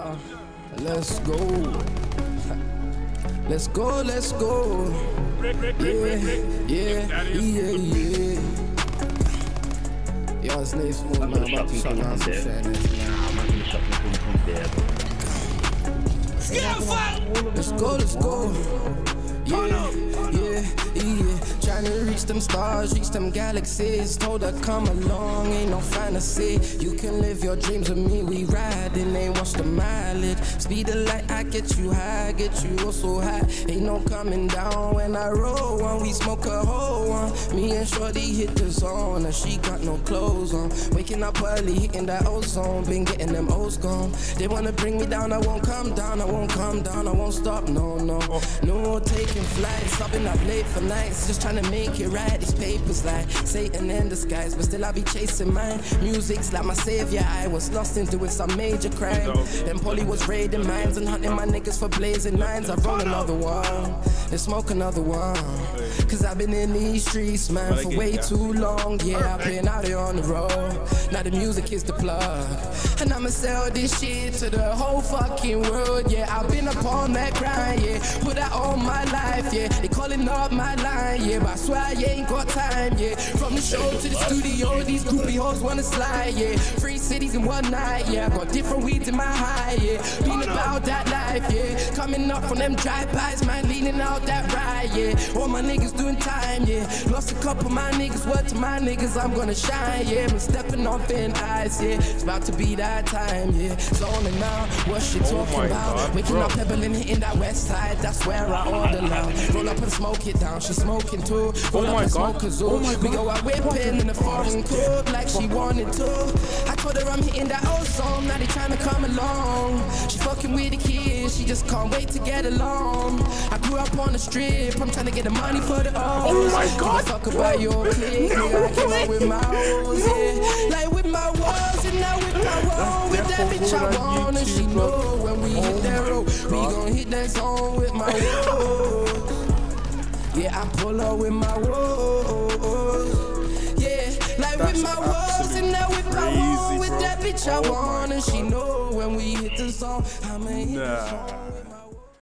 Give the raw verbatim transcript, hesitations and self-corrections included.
Yeah, let's go. Let's go, let's go. Yeah, yeah, yeah, yeah. Yo, it's nice for man. I'm about to shut down some shit. Let's go, let's go. Yeah, yeah, yeah. Trying to reach them stars, reach them galaxies. Told her come along, ain't no fantasy. You can live your dreams with me, we riding, ain't watch the mileage. Speed of light, I get you high, get you so high. Ain't no coming down when I roll one. We smoke a whole one. Me and Shorty hit the zone, and she got no clothes on. Waking up early, hitting that ozone. Been getting them O's gone. They wanna bring me down, I won't come down, I won't come down, I won't stop, no, no. No taking flights, I've been up late for nights, just trying to make it right. These papers like Satan in disguise, but still I be chasing mine. Music's like my savior, I was lost in doing some major crime. Then Polly was raiding mines and hunting my niggas for blazing nines. I roll another one, then smoke another one. Cause I've been in these streets, man, for way too long. Yeah, I've been out here on the road. Now the music is the plug, and I'ma sell this shit to the whole fucking world. Yeah, I've been up on that grind, yeah, put out all my life, yeah. They calling up my line, yeah, but I swear I ain't got time, yeah. From the show to the studio, these groupie hoes wanna slide, yeah. Three cities in one night, yeah. I got different weeds in my high, yeah. Been about that life, yeah. Coming up from them drive-bys, man, leaning out that ride, yeah. All my niggas doing time, yeah. Lost a couple of my niggas, word to my niggas, I'm gonna shine, yeah. I'm stepping on thin ice, yeah. It's about to be that time, yeah. Zoning out, what she talking oh about? God, Waking bro. up, pebbling, hitting that west side, that's where I order now. Roll up and smoke it down, she smoking too. Roll oh up and God. smoke a zoo. Oh we go out whipping in the foreign club like she wanted to. I told her I'm hitting that old song, now they trying to come along. She fucking with the kids, she just can't wait to get along. I grew up on the strip, I'm trying to get the money for the O's. Oh my God, fuck about your clique, nigga, I came out with my O's, yeah. Like with my walls and now with my wall. With that bitch I want and she know when we hit that road, we gon' hit that song with my woes. Yeah, I pull up with my woes. Yeah, like That's with my woes and now with my woes. With that bitch I want and she know when we hit the song, I'ma hit the song.